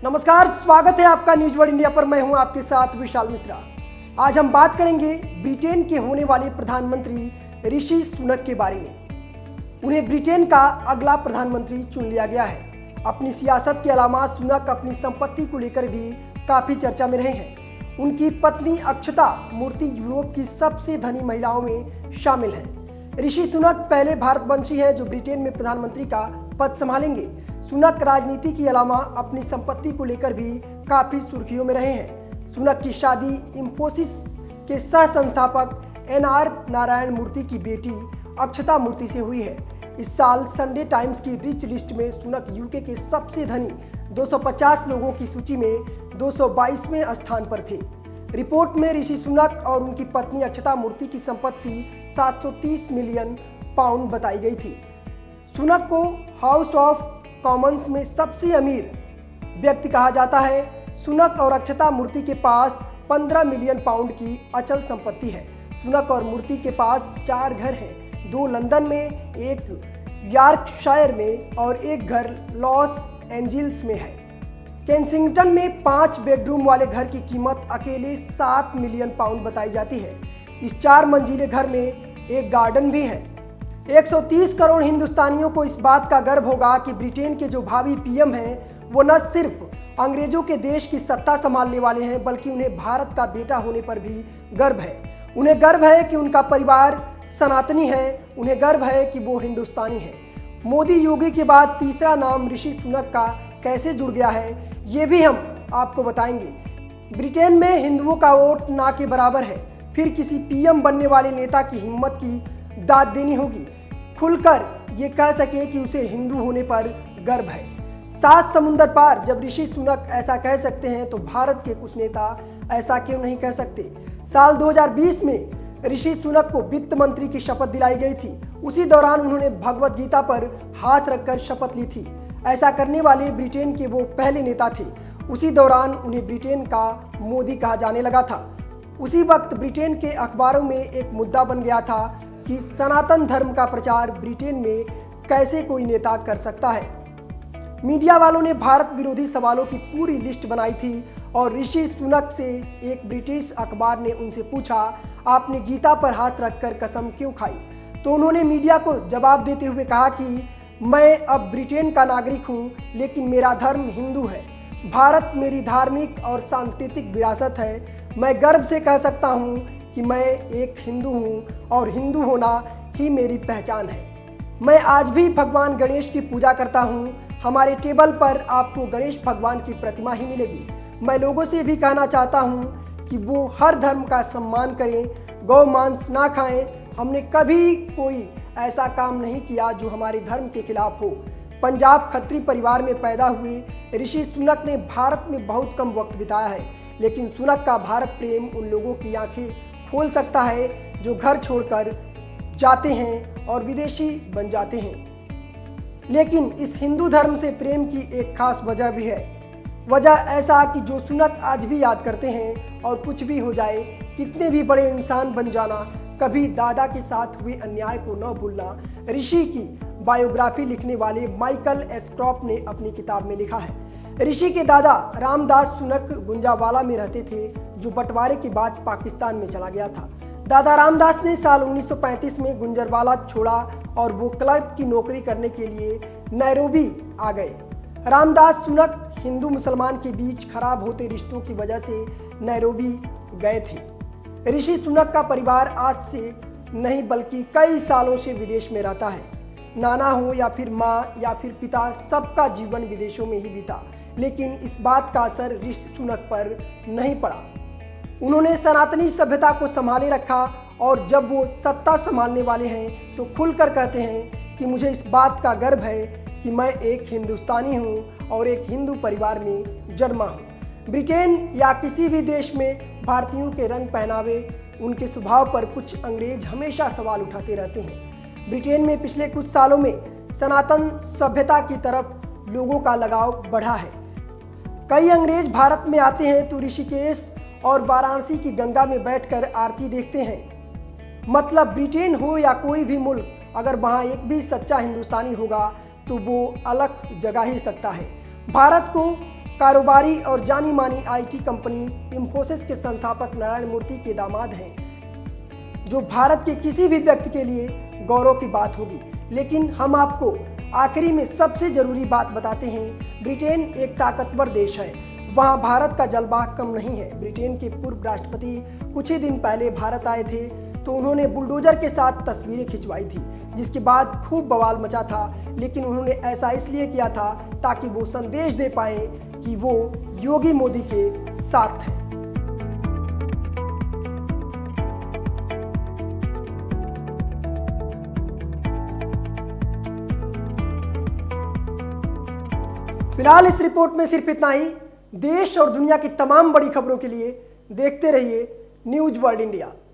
नमस्कार, स्वागत है आपका न्यूज वर्ल्ड इंडिया पर। मैं हूं आपके साथ विशाल मिश्रा। आज हम बात करेंगे ब्रिटेन के होने वाले प्रधानमंत्री ऋषि सुनक के बारे में। उन्हें ब्रिटेन का अगला प्रधानमंत्री चुन लिया गया है। अपनी सियासत के अलावा सुनक अपनी संपत्ति को लेकर भी काफी चर्चा में रहे हैं। उनकी पत्नी अक्षता मूर्ति यूरोप की सबसे धनी महिलाओं में शामिल है। ऋषि सुनक पहले भारतवंशी हैं जो ब्रिटेन में प्रधानमंत्री का पद संभालेंगे। सुनक राजनीति के अलावा अपनी संपत्ति को लेकर भी काफी सुर्खियों में रहे हैं। सुनक की शादी इंफोसिस के सह संस्थापक एनआर नारायण मूर्ति की बेटी अक्षता मूर्ति से हुई है। इस साल संडे टाइम्स की रिच लिस्ट में सुनक यूके के सबसे धनी 250 लोगों की सूची में 222वें स्थान पर थे। रिपोर्ट में ऋषि सुनक और उनकी पत्नी अक्षता मूर्ति की संपत्ति 730 मिलियन पाउंड बताई गई थी। सुनक को हाउस ऑफ कॉमन्स में सबसे अमीर व्यक्ति कहा जाता है। सुनक और अक्षता मूर्ति के पास 15 मिलियन पाउंड की अचल संपत्ति है। सुनक और मूर्ति के पास 4 घर हैं, 2 लंदन में, 1 यॉर्कशायर में और 1 घर लॉस एंजिल्स में है। केंसिंगटन में 5 बेडरूम वाले घर की कीमत अकेले 7 मिलियन पाउंड बताई जाती है। इस 4 मंजिले घर में एक गार्डन भी है। 130 करोड़ हिंदुस्तानियों को इस बात का गर्व होगा कि ब्रिटेन के जो भावी पीएम हैं वो न सिर्फ अंग्रेजों के देश की सत्ता संभालने वाले हैं बल्कि उन्हें भारत का बेटा होने पर भी गर्व है। उन्हें गर्व है कि उनका परिवार सनातनी है। उन्हें गर्व है कि वो हिंदुस्तानी है। मोदी योगी के बाद तीसरा नाम ऋषि सुनक का कैसे जुड़ गया है ये भी हम आपको बताएंगे। ब्रिटेन में हिंदुओं का वोट ना के बराबर है। फिर किसी पीएम बनने वाले नेता की हिम्मत की दाद देनी होगी, खुलकर ये कह सके कि उसे हिंदू होने पर गर्व है। 7 समुंदर पार जब ऋषि सुनक ऐसा कह सकते हैं तो भारत के कुछ नेता ऐसा क्यों नहीं कह सकते। साल 2020 में ऋषि सुनक को वित्त मंत्री की शपथ दिलाई गई थी। उसी दौरान उन्होंने भगवत गीता पर हाथ रखकर शपथ ली थी। ऐसा करने वाले ब्रिटेन के वो पहले नेता थे। उसी दौरान उन्हें ब्रिटेन का मोदी कहा जाने लगा था। उसी वक्त ब्रिटेन के अखबारों में एक मुद्दा बन गया था कि सनातन धर्म का प्रचार ब्रिटेन में कैसे कोई नेता कर सकता है। मीडिया वालों ने भारत विरोधी सवालों की पूरी लिस्ट बनाई थी और ऋषि सुनक से एक ब्रिटिश अखबार ने उनसे पूछा, आपने गीता पर हाथ रखकर कसम क्यों खाई? तो उन्होंने मीडिया को जवाब देते हुए कहा कि मैं अब ब्रिटेन का नागरिक हूँ लेकिन मेरा धर्म हिंदू है। भारत मेरी धार्मिक और सांस्कृतिक विरासत है। मैं गर्व से कह सकता हूँ कि मैं एक हिंदू हूँ और हिंदू होना ही मेरी पहचान है। मैं आज भी भगवान गणेश की पूजा करता हूँ। हमारे टेबल पर आपको गणेश भगवान की प्रतिमा ही मिलेगी। मैं लोगों से भी कहना चाहता हूँ कि वो हर धर्म का सम्मान करें, गौ मांस ना खाएं। हमने कभी कोई ऐसा काम नहीं किया जो हमारे धर्म के खिलाफ हो। पंजाब खत्री परिवार में पैदा हुए ऋषि सुनक ने भारत में बहुत कम वक्त बिताया है, लेकिन सुनक का भारत प्रेम उन लोगों की आंखें खोल सकता है जो घर छोड़कर जाते हैं और विदेशी बन जाते हैं। लेकिन इस हिंदू धर्म से प्रेम की एक खास वजह भी है। वजह ऐसा कि जो सुनक आज भी याद करते हैं और कुछ भी हो जाए, कितने भी बड़े इंसान बन जाना, कभी दादा के साथ हुए अन्याय को न भूलना। ऋषि की बायोग्राफी लिखने वाले माइकल एस्क्रॉप ने अपनी किताब में लिखा है। ऋषि के दादा रामदास सुनक गुंजावाला में रहते थे जो बंटवारे के बाद पाकिस्तान में चला गया था। दादा रामदास ने साल 1935 में गुंजरवाला छोड़ा और वो क्लर्क की नौकरी करने के लिए नैरोबी आ गए। रामदास सुनक हिंदू मुसलमान के बीच खराब होते रिश्तों की वजह से नैरोबी गए थे। ऋषि सुनक का परिवार आज से नहीं बल्कि कई सालों से विदेश में रहता है। नाना हो या फिर माँ या फिर पिता, सबका जीवन विदेशों में ही बीता, लेकिन इस बात का असर ऋषि सुनक पर नहीं पड़ा। उन्होंने सनातनी सभ्यता को संभाले रखा और जब वो सत्ता संभालने वाले हैं तो खुलकर कहते हैं कि मुझे इस बात का गर्व है कि मैं एक हिंदुस्तानी हूँ और एक हिंदू परिवार में जन्मा हूँ। ब्रिटेन या किसी भी देश में भारतीयों के रंग पहनावे, उनके स्वभाव पर कुछ अंग्रेज हमेशा सवाल उठाते रहते हैं। ब्रिटेन में पिछले कुछ सालों में सनातन सभ्यता की तरफ लोगों का लगाव बढ़ा है। कई अंग्रेज भारत में आते हैं तो ऋषिकेश और वाराणसी की गंगा में बैठकर आरती देखते हैं। मतलब ब्रिटेन हो या कोई भी मुल्क, अगर वहाँ एक भी सच्चा हिंदुस्तानी होगा तो वो अलग जगह ही सकता है। भारत को कारोबारी और जानी मानी आईटी कंपनी इंफोसिस के संस्थापक नारायण मूर्ति के दामाद हैं, जो भारत के किसी भी व्यक्ति के लिए गौरव की बात होगी। लेकिन हम आपको आखिरी में सबसे जरूरी बात बताते हैं। ब्रिटेन एक ताकतवर देश है, वहाँ भारत का जलवा कम नहीं है। ब्रिटेन के पूर्व राष्ट्रपति कुछ ही दिन पहले भारत आए थे, तो उन्होंने बुलडोजर के साथ तस्वीरें खिंचवाई थी, जिसके बाद खूब बवाल मचा था। लेकिन उन्होंने ऐसा इसलिए किया था ताकि वो संदेश दे पाए कि वो योगी मोदी के साथ हैं। फिलहाल इस रिपोर्ट में सिर्फ इतना ही। देश और दुनिया की तमाम बड़ी खबरों के लिए देखते रहिए न्यूज़ वर्ल्ड इंडिया।